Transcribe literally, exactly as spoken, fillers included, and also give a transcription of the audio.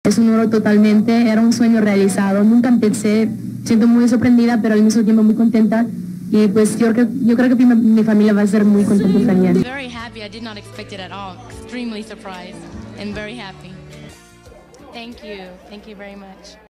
Es un oro totalmente, era un sueño realizado. Nunca pensé, siento muy sorprendida, pero al mismo tiempo muy contenta. Y pues yo creo, yo creo que mi, mi familia va a ser muy contenta también. Very happy. I did not expect it at all. Extremely surprised and very happy. Thank you. Thank you very much.